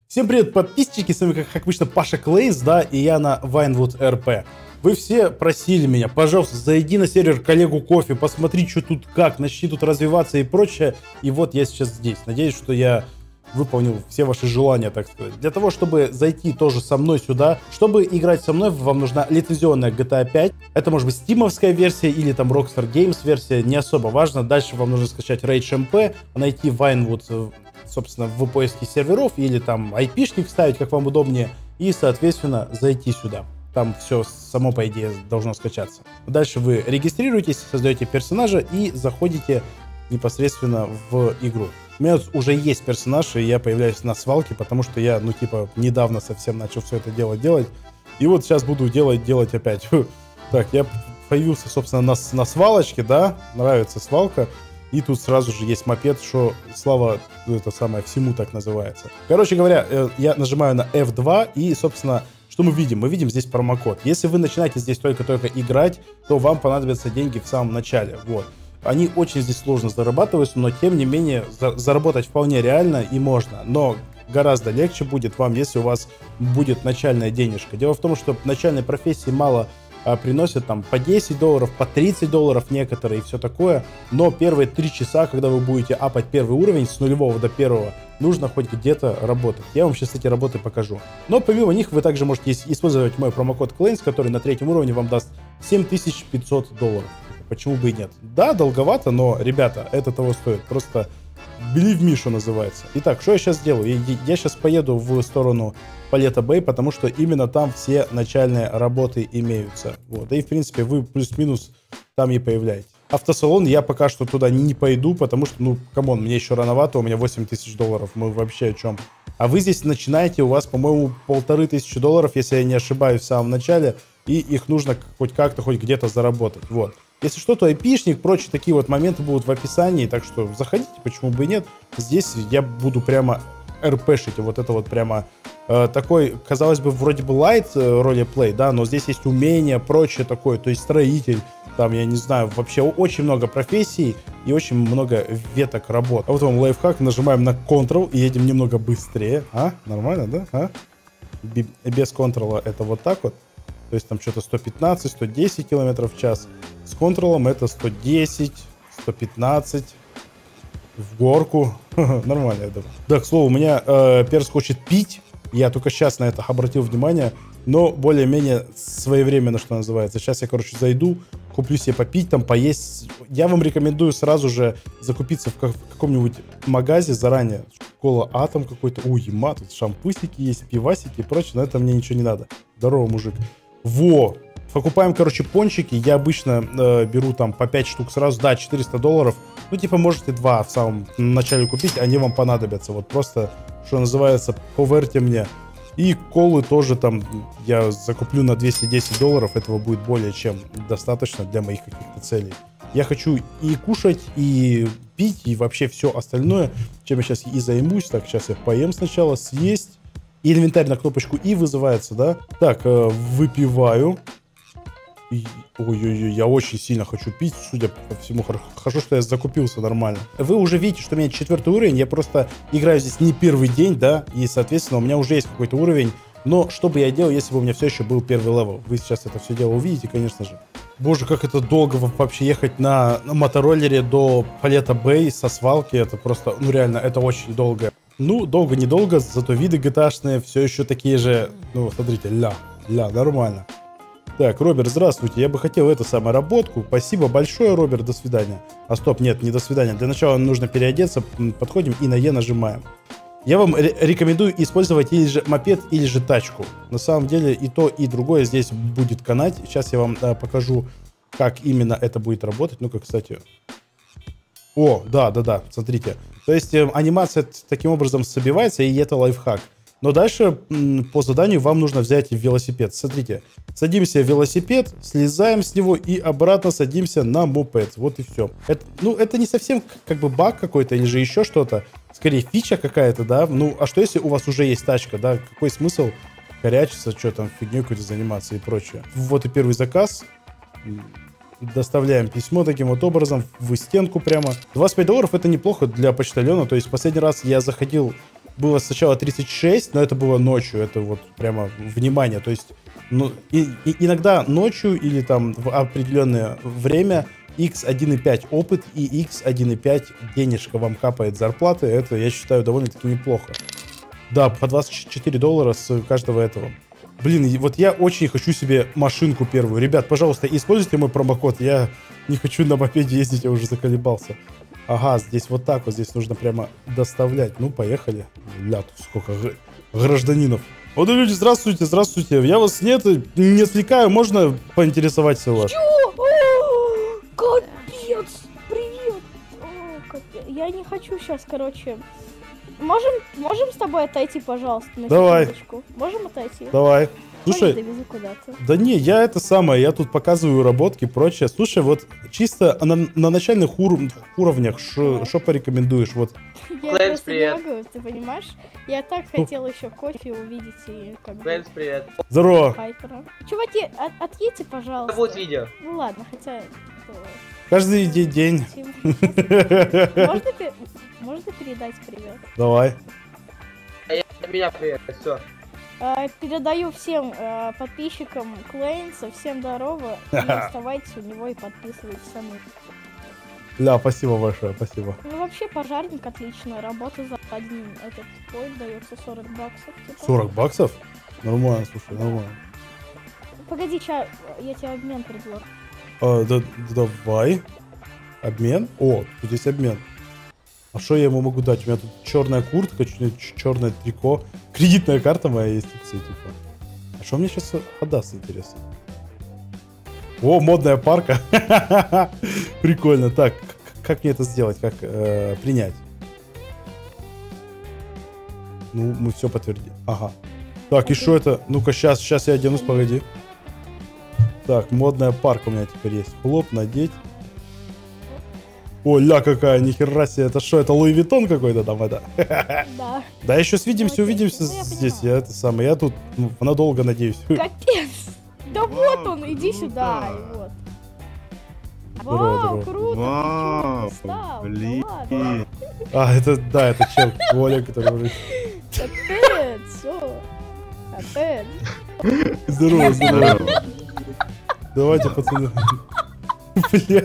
Всем привет, подписчики, с вами как обычно Паша Клейнс, да, и я на Vinewood RP. Вы все просили меня, пожалуйста, зайди на сервер коллегу кофе, посмотри, что тут как, начни тут развиваться и прочее. И вот я сейчас здесь. Надеюсь, что я выполнил все ваши желания, так сказать. Для того, чтобы зайти тоже со мной сюда, чтобы играть со мной, вам нужна лицензионная GTA 5. Это может быть стимовская версия или там Rockstar Games версия, не особо важно. Дальше вам нужно скачать Rage MP, найти Vinewood, собственно, в поиске серверов или там IP-шник вставить, как вам удобнее, и, соответственно, зайти сюда. Там все само, по идее, должно скачаться. Дальше вы регистрируетесь, создаете персонажа и заходите непосредственно в игру. У меня уже есть персонаж, и я появляюсь на свалке, потому что я, недавно совсем начал все это делать. И вот сейчас буду делать опять. Так, я появился, собственно, на свалочке, да, нравится свалка. И тут сразу же есть мопед, что слава, это самое, всему так называется. Короче говоря, я нажимаю на F2 и, собственно, что мы видим? Мы видим здесь промокод. Если вы начинаете здесь только играть, то вам понадобятся деньги в самом начале. Вот. Они очень здесь сложно зарабатываются, но тем не менее заработать вполне реально и можно. Но гораздо легче будет вам, если у вас будет начальная денежка. Дело в том, что начальной профессии мало приносят там по $10, по $30 некоторые и все такое, но первые 3 часа, когда вы будете апать первый уровень с 0 до 1, нужно хоть где-то работать. Я вам сейчас эти работы покажу. Но помимо них вы также можете использовать мой промокод Claims, который на 3 уровне вам даст $7500. Почему бы и нет? Да, долговато, но, ребята, это того стоит. Просто believe me, что называется. Итак, что я сейчас делаю? Я сейчас поеду в сторону Палета Бэй, потому что именно там все начальные работы имеются. Вот. И, в принципе, вы плюс-минус там и появляетесь. Автосалон я пока что туда не пойду, потому что, камон, мне еще рановато, у меня $8000. Мы вообще о чем? А вы здесь начинаете, у вас, по-моему, $1500, если я не ошибаюсь, в самом начале, и их нужно хоть как-то, хоть где-то заработать. Вот. Если что, то айпишник, прочие такие вот моменты будут в описании, так что заходите, почему бы и нет. Здесь я буду прямо РПшить, вот это вот прямо такой, казалось бы, вроде бы лайт ролеплей, да, но здесь есть умение, прочее такое, то есть строитель, там, я не знаю, вообще очень много профессий и очень много веток работ. А вот вам лайфхак, нажимаем на Ctrl и едем немного быстрее. Нормально, да? Без Ctrl это вот так вот. То есть там что-то 115, 110 км в час. С контролом это 110, 115. В горку. Нормально, я думаю. Да, к слову, у меня перс хочет пить. Я только сейчас на это обратил внимание. Но более-менее своевременно, что называется. Сейчас я, зайду, куплю себе попить, там, поесть. Я вам рекомендую сразу же закупиться в каком-нибудь магазе заранее. Кола Атом какой-то. Ема, тут шампусики есть, пивасики и прочее. Но это мне ничего не надо. Здорово, мужик. Во! Покупаем, пончики. Я обычно беру там по 5 штук сразу. Да, $400. Можете 2 в самом начале купить. Они вам понадобятся. Вот просто, что называется, поверьте мне. И колы тоже там я закуплю на $210. Этого будет более чем достаточно для моих каких-то целей. Я хочу и кушать, и пить, и вообще все остальное, чем я сейчас и займусь. Так, сейчас я поем сначала, съесть. И инвентарь на кнопочку И вызывается, да? Так, выпиваю. Ой-ой-ой, я очень сильно хочу пить, судя по всему. Хорошо, что я закупился нормально. Вы уже видите, что у меня 4 уровень. Я просто играю здесь не первый день, да? И, соответственно, у меня уже есть какой-то уровень. Но что бы я делал, если бы у меня все еще был первый левел? Вы сейчас это все дело увидите, конечно же. Боже, как это долго вообще ехать на мотороллере до Палета Бэй со свалки. Это просто, реально, это очень долго. Долго-недолго, зато виды GTA-шные все еще такие же. Смотрите, нормально. Так, Роберт, здравствуйте. Я бы хотел эту самую работку. Спасибо большое, Роберт, до свидания. Стоп, нет, не до свидания. Для начала нужно переодеться. Подходим и на Е нажимаем. Я вам рекомендую использовать или же мопед, или же тачку. На самом деле и то, и другое здесь будет канать. Сейчас я вам покажу, как именно это будет работать. Ну-ка, кстати. О, да, смотрите. То есть анимация таким образом собивается, и это лайфхак. Но дальше по заданию вам нужно взять велосипед. Смотрите, садимся в велосипед, слезаем с него и обратно садимся на мопед. Вот и все. Это не совсем баг какой-то или же еще что-то. Скорее фича какая-то, да? А что если у вас уже есть тачка, да? Какой смысл корячиться, что там, фигней какой-то заниматься и прочее. Вот и первый заказ. Доставляем письмо таким вот образом в стенку прямо. $25 это неплохо для почтальона. То есть последний раз я заходил было сначала 36, но это было ночью, это вот прямо внимание, то есть, ну, иногда ночью или там в определенное время x1.5 опыт и x1.5 денежка вам капает зарплаты, это, я считаю, довольно-таки неплохо. Да, по $24 с каждого этого. Блин, вот я очень хочу себе машинку первую. Ребят, пожалуйста, используйте мой промокод. Я не хочу на мопеде ездить, я уже заколебался. Ага, здесь вот так вот, здесь нужно прямо доставлять. Ну, поехали. Ля, тут сколько гражданинов. Вот, люди, здравствуйте, здравствуйте. Я вас не отвлекаю, можно поинтересоваться у вас? Чё? О, капец! Привет! О, капец. Я не хочу сейчас, короче. Можем с тобой отойти, пожалуйста, на Давай. секундочку? Можем отойти? Давай. Слушай, Я довезу куда-то. да не, я это самое, я тут показываю работки и прочее. Слушай, вот чисто на начальных уровнях, что порекомендуешь? Вот. Я Клэнс, просто привет. не могу, ты понимаешь? Я так хотела еще кофе увидеть и как бы... Клэнс, привет. Здорово. Хайпера. Чуваки, отъедьте, пожалуйста. Это будет видео. Ну ладно, хотя... Каждый день. Можно передать привет? Давай. Меня привет, все. Передаю всем подписчикам Клейнса, всем здорово, и оставайтесь у него и подписывайтесь сами. Ля, спасибо большое, спасибо. Ну вообще пожарник отлично, работа за один этот поезд дается 40 баксов. Типа. 40 баксов? Нормально, слушай, нормально. Погоди, я тебе обмен предложу. Давай. Обмен? О, тут есть обмен. А что я ему могу дать? У меня тут черная куртка, черное трико. Кредитная карта моя есть и все, типа. А что мне сейчас отдаст, интересно? О, модная парка. Прикольно. Так, как мне это сделать? Как принять? Ну, мы все подтвердим. Ага. Так, и что это? Ну-ка, сейчас я оденусь, погоди. Так, модная парка у меня теперь есть. Хлоп, надеть. О, ля какая, нихера себе. Это что, это Луи Виттон какой-то там, это? Да. Да, еще свидимся, увидимся Ну, я здесь. понимаю. Я это самое. Я тут надолго, надеюсь. Капец! Да вот он, иди сюда, и вот. Здорово, Вау, здорово. круто, Вау, ты чё, пристал? блин. Да ладно. А, это, да, это чел, Коля, который уже... Капец, о. Капец. Здорово, здорово. Давайте, пацаны. Бля.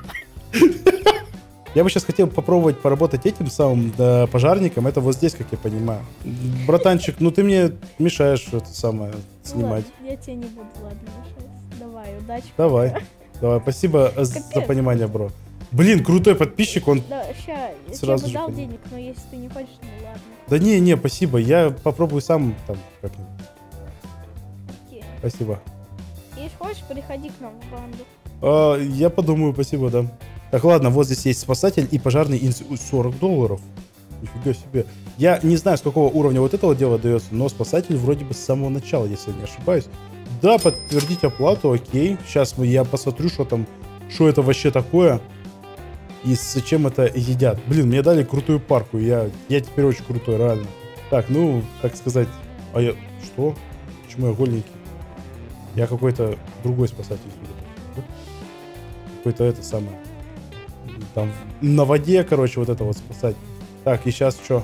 Я бы сейчас хотел попробовать поработать этим самым пожарником. Это вот здесь, как я понимаю. Братанчик, ну ты мне мешаешь это самое снимать. Ладно, я тебе не буду, ладно, мешать. Давай, удачи. Давай. Давай, спасибо за понимание, бро. Блин, крутой подписчик, он... Да, ща, я Сразу тебе же бы дал понял. денег, но если ты не хочешь, ну ладно. Да не, спасибо, я попробую сам там как-нибудь. Окей. Спасибо. Если хочешь, приходи к нам в банду. Я подумаю, спасибо, да. Так, ладно, вот здесь есть спасатель и пожарный $40. Нифига себе. Я не знаю, с какого уровня вот этого дела дается, но спасатель вроде бы с самого начала, если я не ошибаюсь. Да, подтвердить оплату, окей. Сейчас я посмотрю, что это вообще такое. И с чем это едят. Блин, мне дали крутую парку, я теперь очень крутой, реально. Так, ну, так сказать... А я... Что? Почему я голенький? Я какой-то другой спасатель. Какой-то это самое... Там на воде, короче, вот это вот спасать. Так, и сейчас что?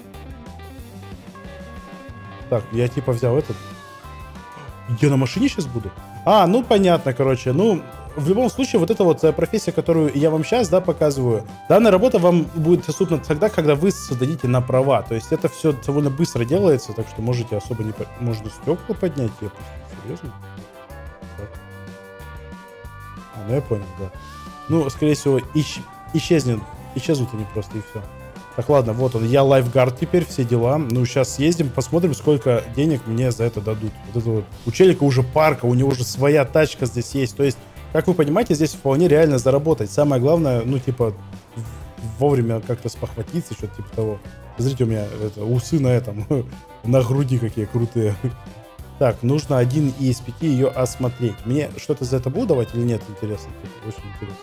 Так, я типа взял этот. Я на машине сейчас буду? А, ну понятно, короче. Ну, в любом случае, вот эта вот профессия, которую я вам сейчас, да, показываю, данная работа вам будет доступна тогда, когда вы сдадите на права. То есть это все довольно быстро делается, так что можете особо не... Можно стекла поднять? Серьезно? Так. А, ну я понял, да. Ну, скорее всего, исчезнут они просто, и все. Так, ладно, вот он, я лайфгард теперь, все дела. Ну, сейчас съездим, посмотрим, сколько денег мне за это дадут. Вот это вот. У челика уже парка, у него уже своя тачка здесь есть. То есть, как вы понимаете, здесь вполне реально заработать. Самое главное, ну, типа, вовремя как-то спохватиться, что-то типа того. Смотрите, у меня усы на этом, на груди какие крутые. Так, нужно один из 5 ее осмотреть. Мне что-то за это будут давать или нет? Интересно. Очень интересно.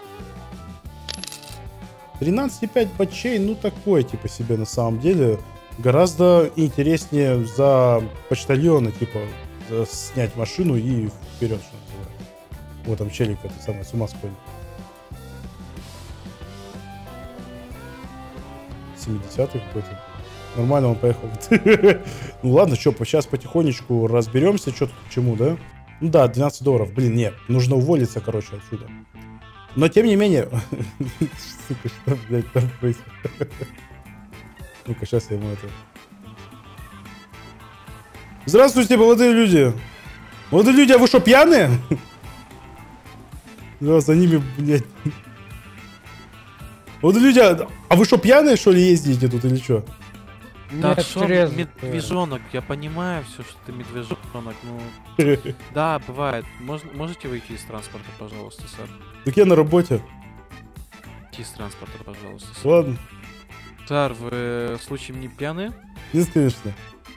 13,5 батчей, ну такое типа себе на самом деле. Гораздо интереснее за почтальона, типа, снять машину и вперед, что называется. Вот там челик, это самое, с ума сходит. 70-й какой-то. Нормально он поехал. Ну ладно, что, сейчас потихонечку разберемся, что тут к чему, да? Ну да, $12. Блин, нет, нужно уволиться, короче, отсюда. Но тем не менее... Сука, что, блядь, там происходит? Ну-ка, сейчас я ему это... Здравствуйте, молодые люди! Молодые люди, а вы что, пьяные? Да, за ними, блядь. Молодые люди, а вы что, пьяные, что ли, ездите тут или что? Да, Нет, что, трезвый. медвежонок, я понимаю все, что ты медвежонок, ну... Да, бывает. Можете выйти из транспорта, пожалуйста, сэр? Так я на работе. Выйти из транспорта, пожалуйста, сэр. Ладно, Сэр, вы случаем не пьяные? нет, конечно.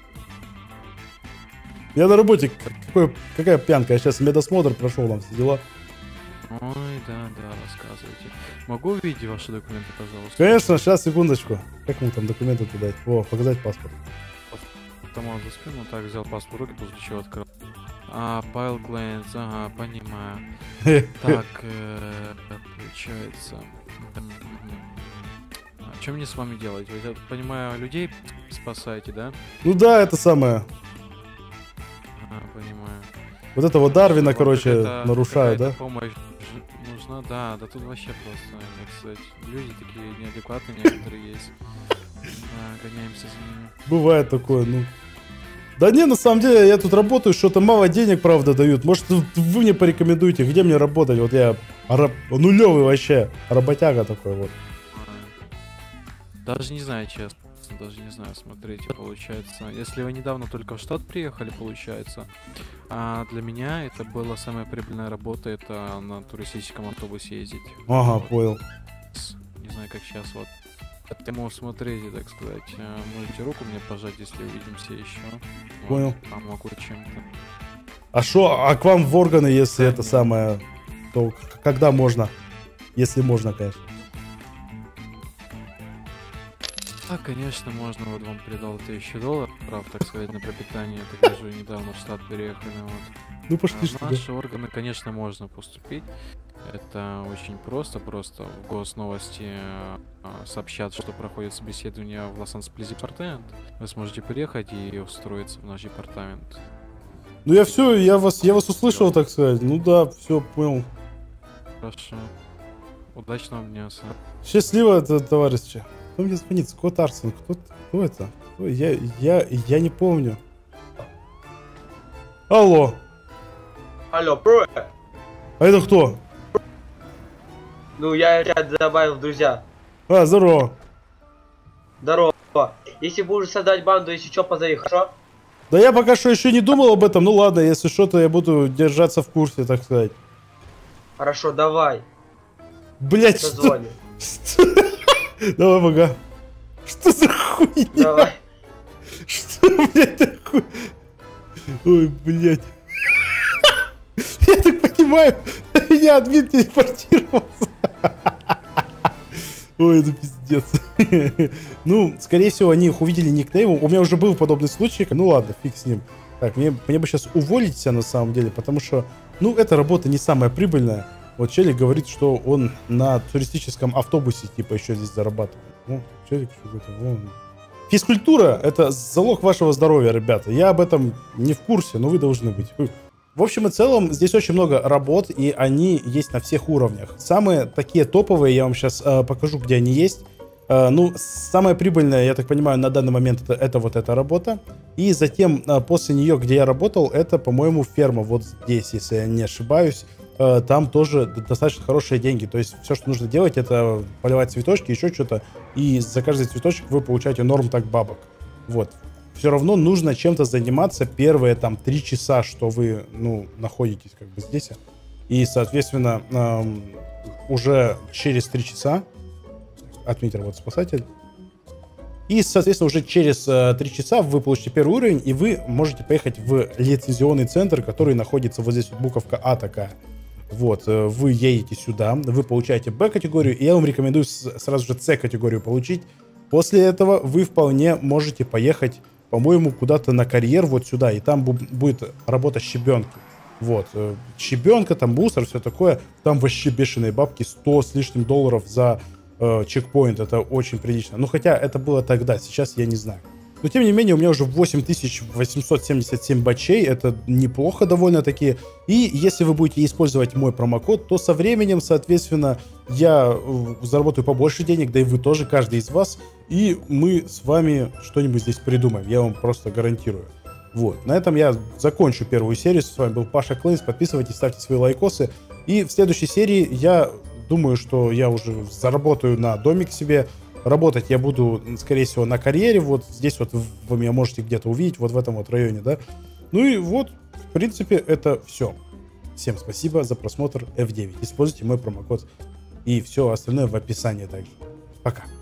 Я на работе. Какая пьянка? Я сейчас медосмотр прошел, там все дела. Ой, да, рассказывайте. Могу увидеть ваши документы, пожалуйста? Конечно, сейчас, секундочку. Как ему там документы дать? О, показать паспорт. Автомат за спину, так, взял паспорт в руки, после чего открыл. Пайл Клейнс, ага, понимаю. Так, получается... Что мне с вами делать? Вы, я так понимаю, людей спасаете, да? Ну да, это самое. Понимаю. Вот этого Дарвина, Вам короче, какая-то- нарушаю, какая-то да? помощь нужна, да, тут вообще просто, так сказать, люди такие неадекватные некоторые есть. Гоняемся за ними. Бывает такое, ну. Да не, на самом деле, я тут работаю, что-то мало денег, правда, дают. Может, вы мне порекомендуете, где мне работать? Вот я нулевый вообще, работяга такой вот. Даже не знаю, честно. Даже не знаю, смотрите, получается. Если вы недавно только в штат приехали, получается. А для меня это была самая прибыльная работа, это на туристическом автобусе ездить. Ага, Вот. понял. Не знаю, как сейчас вот. Поэтому смотрите, так сказать, можете руку мне пожать, если увидимся еще. Вот, Понял. помогу чем-то. А шо, а к вам в органы, если Да, это нет. самое, то когда можно? Если можно, конечно. Да, конечно, можно, вот вам передал $1000, прав, так сказать, на пропитание, так даже недавно в штат переехали, вот. Ну пошли, что В ли. наши органы, конечно, можно поступить. Это очень просто в Госновости сообщат, что проходит собеседование в Лос-Анджелес департамент. Вы сможете приехать и устроиться в наш департамент. Ну я все, я вас услышал, так сказать. Ну да, все, понял. Хорошо. Удачного дня, сэр. Счастливо, это, товарищи. Кто мне звонит? Скотт Арсон. Кто это? Кто? Я не помню. Алло. Алло, бро. А это кто? Ну, я тебя добавил в друзья. А, здорово. Здорово. Если будешь создать банду, если что, позови, хорошо? Да я пока что еще не думал об этом. Ну ладно, если что-то я буду держаться в курсе, так сказать. Хорошо, давай. Блять, что? Созвоним. Давай, пока. Что за хуйня? Давай. Что, блядь, такое? Ой, блядь. Я так понимаю, меня админ телепортировался. Ой, это пиздец. Ну, скорее всего, они их увидели никнеймом. У меня уже был подобный случай. Ну ладно, фиг с ним. Так, мне бы сейчас уволить себя на самом деле, потому что, ну, эта работа не самая прибыльная. Вот челик говорит, что он на туристическом автобусе, типа, еще здесь зарабатывает. Ну, челик что-то, вон. Физкультура — это залог вашего здоровья, ребята. Я об этом не в курсе, но вы должны быть. В общем и целом, здесь очень много работ, и они есть на всех уровнях. Самые такие топовые, я вам сейчас покажу, где они есть. Ну, самая прибыльная, я так понимаю, на данный момент это вот эта работа. И затем, после нее, где я работал, это, по-моему, ферма вот здесь, если я не ошибаюсь. Там тоже достаточно хорошие деньги. То есть все, что нужно делать, это поливать цветочки, еще что-то. И за каждый цветочек вы получаете норм так бабок. Вот. Все равно нужно чем-то заниматься первые там 3 часа, что вы, ну, находитесь как бы здесь. И, соответственно, уже через 3 часа отметил вот спасатель. И, соответственно, уже через 3 часа вы получите первый уровень, и вы можете поехать в лицензионный центр, который находится вот здесь вот буковка А такая. Вот, вы едете сюда, вы получаете Б-категорию, и я вам рекомендую сразу же С-категорию получить. После этого вы вполне можете поехать, по-моему, куда-то на карьер вот сюда, и там будет работа щебенки. Вот, щебенка, там мусор, все такое. Там вообще бешеные бабки, 100 с лишним долларов за чекпоинт, это очень прилично. Ну, хотя это было тогда, сейчас я не знаю. Но, тем не менее, у меня уже 8877 бачей, это неплохо довольно-таки. И если вы будете использовать мой промокод, то со временем, соответственно, я заработаю побольше денег, да и вы тоже, каждый из вас. И мы с вами что-нибудь здесь придумаем, я вам просто гарантирую. Вот, на этом я закончу первую серию. С вами был Паша Клейнс, подписывайтесь, ставьте свои лайкосы. И в следующей серии я думаю, что я уже заработаю на домик себе. Работать я буду, скорее всего, на карьере. Вот здесь вот вы меня можете где-то увидеть, вот в этом вот районе, да. Ну и вот, в принципе, это все. Всем спасибо за просмотр F9. Используйте мой промокод. И все остальное в описании также. Пока.